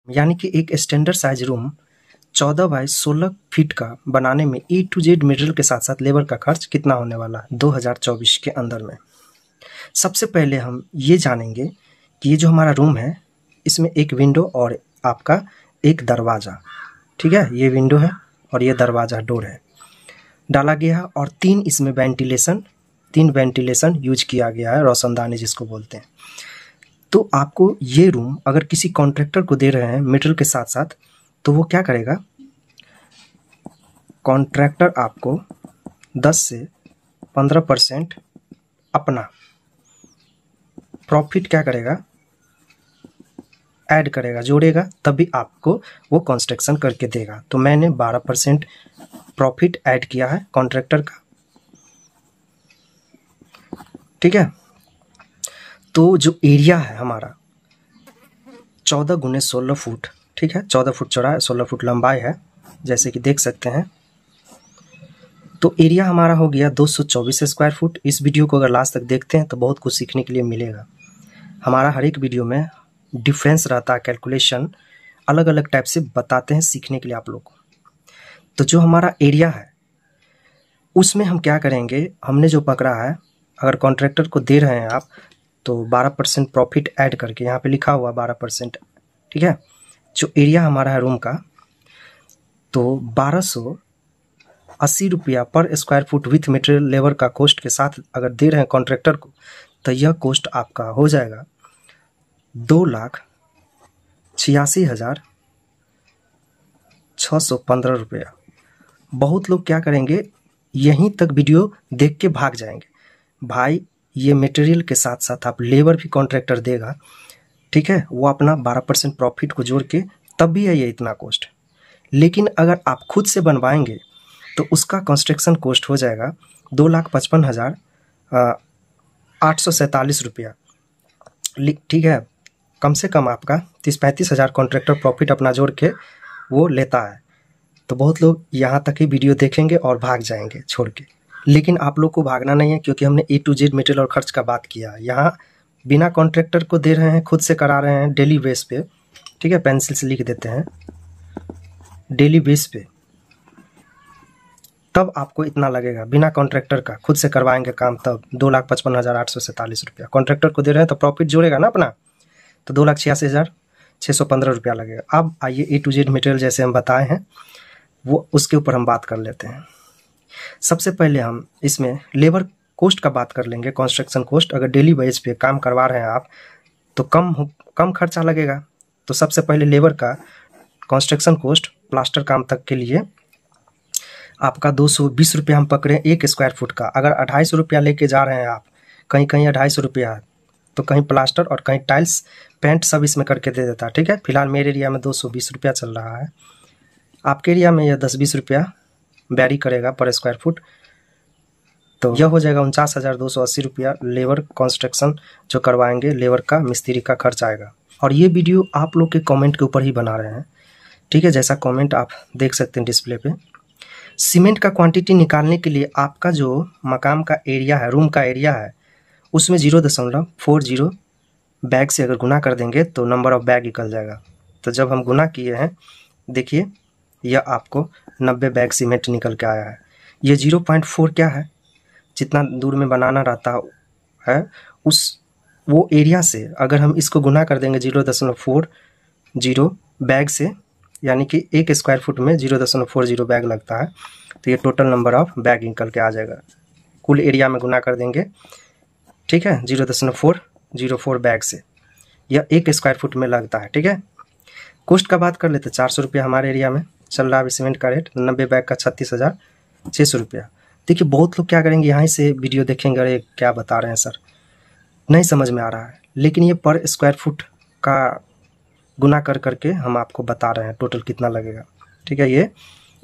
यानी कि एक standard size room 14 by 16 feet का बनाने में ए टू जेड मटेरियल के साथ साथ लेबर का खर्च कितना होने वाला है 2024 के अंदर में। सबसे पहले हम ये जानेंगे कि ये जो हमारा रूम है इसमें एक विंडो और आपका एक दरवाज़ा, ठीक है, ये विंडो है और ये दरवाज़ा डोर है डाला गया है और तीन वेंटिलेशन यूज किया गया है, रोशनदानी जिसको बोलते हैं। तो आपको ये रूम अगर किसी कॉन्ट्रैक्टर को दे रहे हैं मटेरियल के साथ साथ, तो वो क्या करेगा, कॉन्ट्रैक्टर आपको 10 से 15% अपना प्रॉफिट क्या करेगा, ऐड करेगा, जोड़ेगा, तभी आपको वो कंस्ट्रक्शन करके देगा। तो मैंने 12% प्रॉफिट ऐड किया है कॉन्ट्रैक्टर का, ठीक है। तो जो एरिया है हमारा 14 गुने 16 फुट, ठीक है, 14 फुट चौड़ा 16 फुट लंबाई है, जैसे कि देख सकते हैं। तो एरिया हमारा हो गया 224 स्क्वायर फुट। इस वीडियो को अगर लास्ट तक देखते हैं तो बहुत कुछ सीखने के लिए मिलेगा। हमारा हर एक वीडियो में डिफरेंस रहता है, कैलकुलेशन अलग अलग टाइप से बताते हैं सीखने के लिए आप लोग को। तो जो हमारा एरिया है उसमें हम क्या करेंगे, हमने जो पकड़ा है, अगर कॉन्ट्रैक्टर को दे रहे हैं आप तो 12% प्रॉफिट ऐड करके, यहाँ पे लिखा हुआ 12%, ठीक है। जो एरिया हमारा है रूम का, तो 1280 रुपया पर square foot with material labour का कॉस्ट के साथ अगर दे रहे हैं कॉन्ट्रैक्टर को, तो यह कॉस्ट आपका हो जाएगा 2,86,615 रुपया। बहुत लोग क्या करेंगे, यहीं तक वीडियो देख के भाग जाएंगे। भाई ये मटेरियल के साथ साथ आप लेबर भी कॉन्ट्रैक्टर देगा, ठीक है, वो अपना 12% प्रॉफिट को जोड़ के तब भी है ये इतना कॉस्ट। लेकिन अगर आप खुद से बनवाएंगे तो उसका कंस्ट्रक्शन कॉस्ट हो जाएगा 2,55,847 रुपया, ठीक है। कम से कम आपका 30-35 हज़ार कॉन्ट्रैक्टर प्रॉफिट अपना जोड़ के वो लेता है। तो बहुत लोग यहाँ तक ही वीडियो देखेंगे और भाग जाएंगे छोड़ के, लेकिन आप लोग को भागना नहीं है, क्योंकि हमने ए टू जेड मटेरियल और खर्च का बात किया है। यहाँ बिना कॉन्ट्रैक्टर को दे रहे हैं, खुद से करा रहे हैं डेली बेस पे, ठीक है, पेंसिल से लिख देते हैं डेली बेस पे, तब आपको इतना लगेगा। बिना कॉन्ट्रैक्टर का खुद से करवाएंगे काम तब 2,55,847 रुपया। कॉन्ट्रैक्टर को दे रहे हैं तो प्रॉफिट जोड़ेगा ना अपना, तो 2,86,615 रुपया लगेगा। अब आइए ए टू जेड मटेरियल जैसे हम बताए हैं वो उसके ऊपर हम बात कर लेते हैं। सबसे पहले हम इसमें लेबर कॉस्ट का बात कर लेंगे, कंस्ट्रक्शन कॉस्ट। अगर डेली बेस पे काम करवा रहे हैं आप तो कम खर्चा लगेगा। तो सबसे पहले लेबर का कंस्ट्रक्शन कॉस्ट प्लास्टर काम तक के लिए आपका 220 रुपया हम पकड़े एक स्क्वायर फुट का। अगर 250 रुपया लेके जा रहे हैं आप, कहीं 250 रुपया है, तो कहीं प्लास्टर और कहीं टाइल्स पेंट सब इसमें करके दे देता है, ठीक है। फिलहाल मेरे एरिया में 220 रुपया चल रहा है, आपके एरिया में यह 10-20 रुपया वैरी करेगा पर स्क्वायर फुट। तो यह हो जाएगा 49,280 रुपया लेबर कंस्ट्रक्शन जो करवाएंगे, लेबर का मिस्त्री का खर्च आएगा। और ये वीडियो आप लोग के कमेंट के ऊपर ही बना रहे हैं, ठीक है, जैसा कमेंट आप देख सकते हैं डिस्प्ले पे। सीमेंट का क्वांटिटी निकालने के लिए आपका जो मकान का एरिया है, रूम का एरिया है, उसमें 0.40 बैग से अगर गुना कर देंगे तो नंबर ऑफ बैग निकल जाएगा। तो जब हम गुना किए हैं, देखिए यह आपको 90 बैग सीमेंट निकल के आया है। ये 0.4 क्या है, जितना दूर में बनाना रहता है उस वो एरिया से अगर हम इसको गुना कर देंगे 0.40 बैग से, यानी कि एक स्क्वायर फुट में 0.40 बैग लगता है, तो ये टोटल नंबर ऑफ बैग निकल के आ जाएगा। कुल एरिया में गुना कर देंगे, ठीक है, 0.404 बैग से, यह एक स्क्वायर फुट में लगता है, ठीक है। कॉस्ट का बात कर लेते, 400 रुपया हमारे एरिया में चल रहा है सीमेंट का रेट, 90 बैग का 36,600 रुपया। देखिए बहुत लोग क्या करेंगे, यहाँ से वीडियो देखेंगे, अरे क्या बता रहे हैं सर, नहीं समझ में आ रहा है, लेकिन ये पर स्क्वायर फुट का गुना कर करके हम आपको बता रहे हैं टोटल कितना लगेगा, ठीक है। ये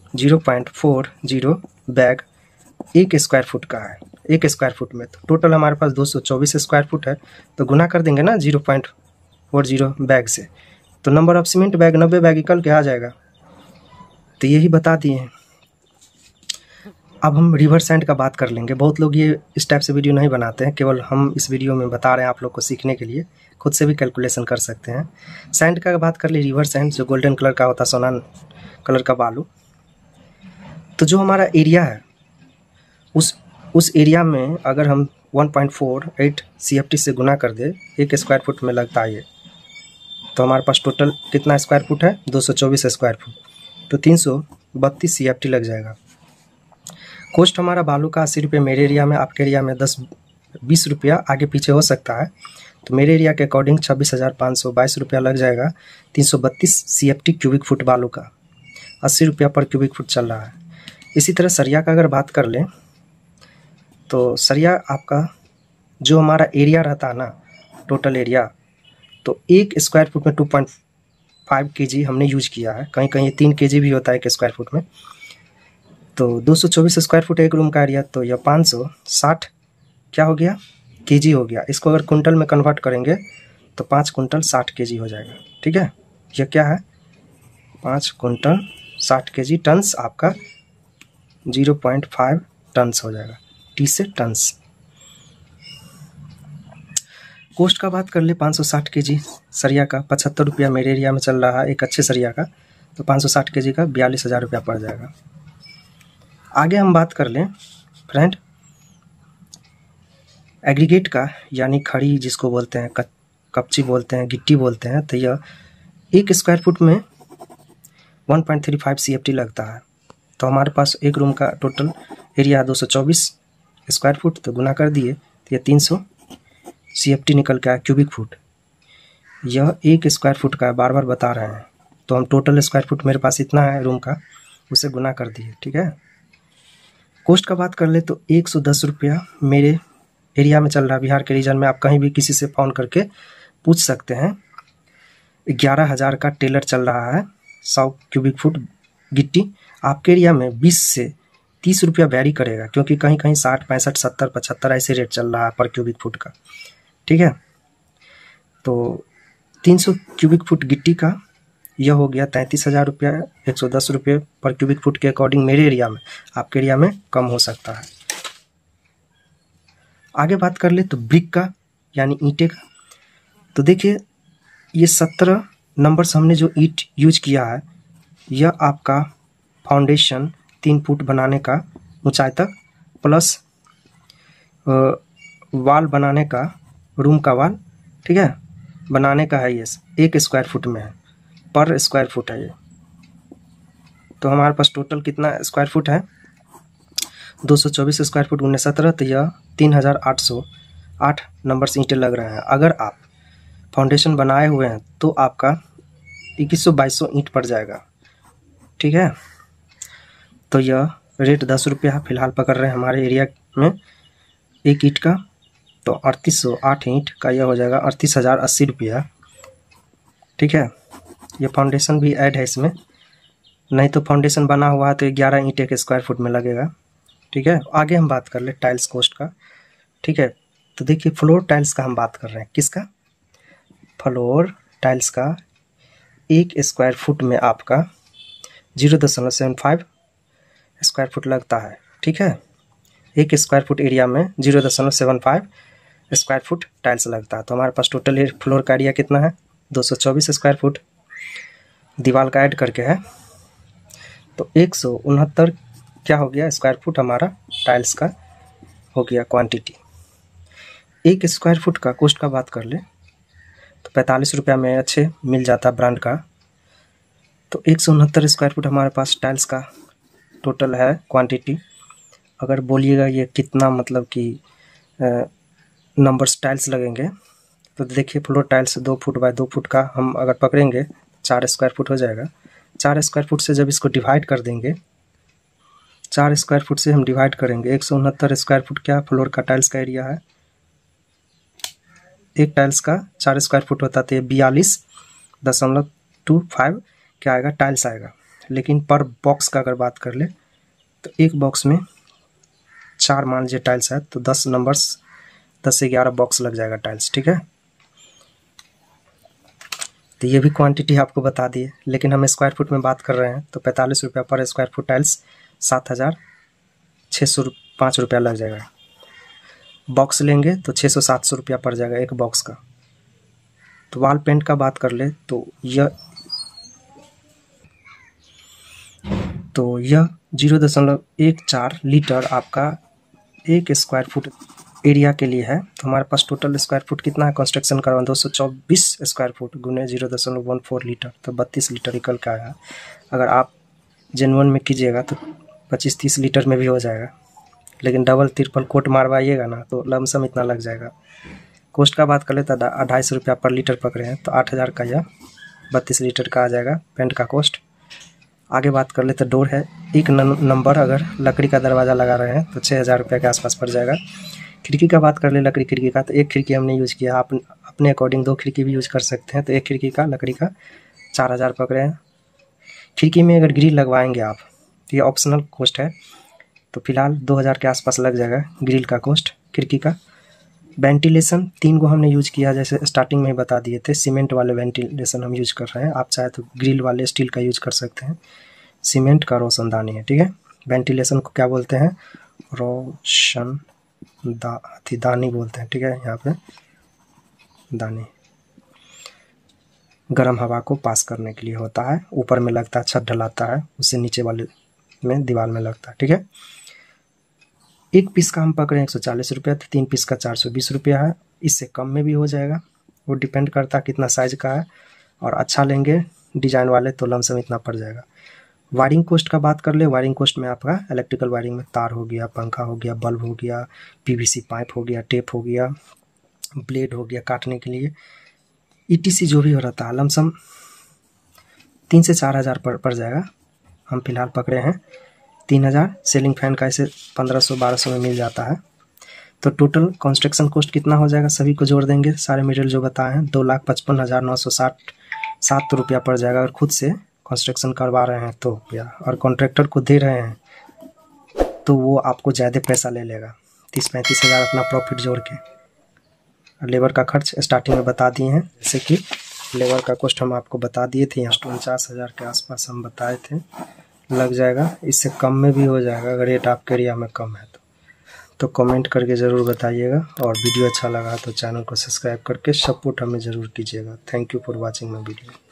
0.40 बैग एक स्क्वायर फुट का है, एक स्क्वायर फुट में। तो टोटल हमारे पास 224 स्क्वायर फुट है, तो गुना कर देंगे ना 0.40 बैग से, तो number of cement bag 90 bag निकल के आ जाएगा। तो यही बता दिए हैं। अब हम रिवर सैंड का बात कर लेंगे। बहुत लोग ये इस टाइप से वीडियो नहीं बनाते हैं, केवल हम इस वीडियो में बता रहे हैं आप लोग को सीखने के लिए, खुद से भी कैलकुलेशन कर सकते हैं। सैंड का बात कर ले, रिवर सैंड जो गोल्डन कलर का होता है, सोना कलर का बालू। तो जो हमारा एरिया है उस एरिया में अगर हम 1.48 CFT से गुना कर दे, 1 स्क्वायर फुट में लगता है ये, तो हमारे पास टोटल कितना स्क्वायर फुट है? 224 स्क्वायर फुट, तो 332 CFT लग जाएगा। कॉस्ट हमारा बालू का 80 रुपये मेरे एरिया में, आपके एरिया में 10-20 रुपया आगे पीछे हो सकता है। तो मेरे एरिया के अकॉर्डिंग 26,522 रुपया लग जाएगा। 332 CFT क्यूबिक फुट बालू का 80 रुपया पर क्यूबिक फुट चल रहा है। इसी तरह सरिया का अगर बात कर लें तो सरिया आपका जो हमारा एरिया रहता है ना, टोटल एरिया, तो 1 स्क्वायर फुट में 2.5 kg हमने यूज किया है। कहीं कहीं 3 kg भी होता है 1 स्क्वायर फुट में। तो 224 स्क्वायर फुट एक रूम का एरिया, तो यह 560 क्या हो गया? केजी हो गया। इसको अगर कुंटल में कन्वर्ट करेंगे तो 5 कुंटल 60 केजी हो जाएगा। ठीक है, यह क्या है? 5 कुंटल 60 केजी, टन्स आपका 0.5 टन्स हो जाएगा। टी से टन्स। कॉस्ट का बात कर ले, 560 केजी सरिया का 75 रुपया मेरे एरिया में चल रहा है एक अच्छे सरिया का, तो 560 केजी का 42,000 रुपया पड़ जाएगा। आगे हम बात कर लें फ्रेंड एग्रीगेट का, यानी खड़ी जिसको बोलते हैं, कपची बोलते हैं, गिट्टी बोलते हैं। तो यह 1 स्क्वायर फुट में 1.35 CFT लगता है। तो हमारे पास एक रूम का टोटल एरिया 224 स्क्वायर फुट, तो गुना कर दिए तो यह 300 CFT निकल के आया क्यूबिक फुट। यह 1 स्क्वायर फुट का है, बार बार बता रहे हैं। तो हम टोटल स्क्वायर फुट मेरे पास इतना है रूम का, उसे गुना कर दिए। ठीक है, कॉस्ट का बात कर ले तो 110 रुपया मेरे एरिया में चल रहा है। बिहार के रीजन में आप कहीं भी किसी से फ़ोन करके पूछ सकते हैं। 11,000 का टेलर चल रहा है 100 क्यूबिक फुट गिट्टी। आपके एरिया में 20 से 30 रुपया वैरी करेगा, क्योंकि कहीं कहीं 60, 65, 70, 75 ऐसे रेट चल रहा है पर क्यूबिक फुट का। ठीक है, तो 300 क्यूबिक फुट गिट्टी का यह हो गया 33,000 रुपया। 110 रुपये पर क्यूबिक फुट के अकॉर्डिंग मेरे एरिया में, आपके एरिया में कम हो सकता है। आगे बात कर ले तो ब्रिक का, यानी ईंटे का। तो देखिए ये 17 नंबर्स हमने जो ईंट यूज किया है, यह आपका फाउंडेशन 3 फुट बनाने का ऊंचाई तक, प्लस वाल बनाने का, रूम का वाल, ठीक है, बनाने का है। ये 1 स्क्वायर फुट में है, पर स्क्वायर फुट है ये। तो हमारे पास टोटल कितना स्क्वायर फुट है? 224 स्क्वायर फुट 1917, तो यह 3,808 नंबर्स ईंटें लग रहे हैं। अगर आप फाउंडेशन बनाए हुए हैं तो आपका 2100-2200 ईंट पड़ जाएगा। ठीक है, तो यह रेट 10 रुपया फिलहाल पकड़ रहे हैं हमारे एरिया में एक ईंट का। तो 3808 ईंट का यह हो जाएगा 38,080 रुपया। ठीक है, ये फाउंडेशन भी ऐड है इसमें, नहीं तो फाउंडेशन बना हुआ है तो 11 ईंट 1 स्क्वायर फुट में लगेगा। ठीक है, आगे हम बात कर ले टाइल्स कॉस्ट का। ठीक है, तो देखिए फ्लोर टाइल्स का हम बात कर रहे हैं। किसका? फ्लोर टाइल्स का 1 स्क्वायर फुट में आपका 0.75 स्क्वायर फुट लगता है। ठीक है, 1 स्क्वायर फुट एरिया में 0.75 स्क्वायर फुट टाइल्स लगता है। तो हमारे पास टोटल फ्लोर का एरिया कितना है? 224 स्क्वायर फुट, दीवार का ऐड करके है, तो 169 क्या हो गया स्क्वायर फुट हमारा टाइल्स का हो गया क्वांटिटी। 1 स्क्वायर फुट का कॉस्ट का बात कर ले तो 45 रुपया में अच्छे मिल जाता ब्रांड का। तो 169 स्क्वायर फुट हमारे पास टाइल्स का टोटल है क्वांटिटी। अगर बोलिएगा ये कितना मतलब कि नंबर्स टाइल्स लगेंगे, तो देखिए floor tiles 2 foot by 2 foot का हम अगर पकड़ेंगे 4 स्क्वायर फुट हो जाएगा। 4 स्क्वायर फुट से जब इसको डिवाइड कर देंगे, 4 स्क्वायर फुट से हम डिवाइड करेंगे, 169 स्क्वायर फुट क्या फ्लोर का टाइल्स का एरिया है। एक टाइल्स का 4 स्क्वायर फुट होता तो 42.25 क्या आएगा टाइल्स आएगा। लेकिन पर बॉक्स का अगर बात कर ले तो एक बॉक्स में 4 मान लीजिए टाइल्स है, तो 10 नंबर्स 10 से 11 बॉक्स लग जाएगा टाइल्स। ठीक है, तो ये भी क्वांटिटी आपको बता दिए, लेकिन हम स्क्वायर फुट में बात कर रहे हैं। तो 45 रुपया पर स्क्वायर फुट टाइल्स 7,000 605 लग जाएगा। बॉक्स लेंगे तो 600-700 रुपया पड़ जाएगा एक बॉक्स का। तो वॉल पेंट का बात कर ले तो यह 0.14 लीटर आपका 1 स्क्वायर फुट एरिया के लिए है। तो हमारे पास टोटल स्क्वायर फुट कितना है कंस्ट्रक्शन करवा 224 स्क्वायर फुट गुने 0.14 लीटर, तो 32 लीटर निकल के आया। अगर आप जेनुअन में कीजिएगा तो 25-30 लीटर में भी हो जाएगा, लेकिन डबल ट्रिपल कोट मारवाइएगा ना तो लमसम इतना लग जाएगा। कॉस्ट का बात कर ले तो 250 रुपया पर लीटर पकड़े हैं, तो 8000 का यह 32 लीटर का आ जाएगा पेंट का कॉस्ट। आगे बात कर ले तो डोर है एक नंबर, अगर लकड़ी का दरवाज़ा लगा रहे हैं तो 6000 रुपये के आसपास पड़ जाएगा। खिड़की का बात कर ले लकड़ी खिड़की का, तो एक खिड़की हमने यूज़ किया, आप अपने अकॉर्डिंग 2 खिड़की भी यूज़ कर सकते हैं। तो एक खिड़की का लकड़ी का 4000 पकड़े हैं। खिड़की में अगर ग्रिल लगवाएंगे आप तो ये ऑप्शनल कॉस्ट है, तो फिलहाल 2000 के आसपास लग जाएगा ग्रिल का कॉस्ट खिड़की का। वेंटिलेशन 3 गो हमने यूज़ किया, जैसे स्टार्टिंग में ही बता दिए थे, सीमेंट वाले वेंटिलेशन हम यूज़ कर रहे हैं। आप चाहे तो ग्रिल वाले स्टील का यूज़ कर सकते हैं। सीमेंट का रोशनदानी है, ठीक है। वेंटिलेशन को क्या बोलते हैं? दानी बोलते हैं, ठीक है। यहाँ पे दानी गर्म हवा को पास करने के लिए होता है, ऊपर में लगता है, छत ढलाता है, उससे नीचे वाले में दीवार में लगता है, ठीक है। एक पीस का हम पकड़े 140 रुपया, तो 3 पीस का 420 रुपया है। इससे कम में भी हो जाएगा, वो डिपेंड करता है कितना साइज का है, और अच्छा लेंगे डिजाइन वाले तो लमसम इतना पड़ जाएगा। वायरिंग कॉस्ट का बात कर ले, वायरिंग कॉस्ट में आपका इलेक्ट्रिकल वायरिंग में तार हो गया, पंखा हो गया, बल्ब हो गया, पीवीसी पाइप हो गया, टेप हो गया, ब्लेड हो गया काटने के लिए, ईटीसी जो भी हो रहता है, लमसम 3 से 4000 पड़ जाएगा। हम फिलहाल पकड़े हैं 3000। सेलिंग फैन का ऐसे 1500-1200 में मिल जाता है। तो टोटल कंस्ट्रक्शन कॉस्ट कितना हो जाएगा, सभी को जोड़ देंगे, सारे मटेरियल जो बताए हैं, 2,55,960 रुपया पड़ जाएगा। अगर खुद से कंस्ट्रक्शन करवा रहे हैं तो या और कॉन्ट्रैक्टर को दे रहे हैं तो वो आपको ज़्यादा पैसा ले लेगा, 30-35 हज़ार अपना प्रॉफिट जोड़ के। लेबर का खर्च स्टार्टिंग में बता दिए हैं, जैसे कि लेबर का कॉस्ट हम आपको बता दिए थे, यहाँ 49,000 के आसपास हम बताए थे लग जाएगा। इससे कम में भी हो जाएगा अगर रेट आपके एरिया में कम है तो कमेंट करके ज़रूर बताइएगा। और वीडियो अच्छा लगा तो चैनल को सब्सक्राइब करके सपोर्ट हमें ज़रूर कीजिएगा। Thank you for watching my video.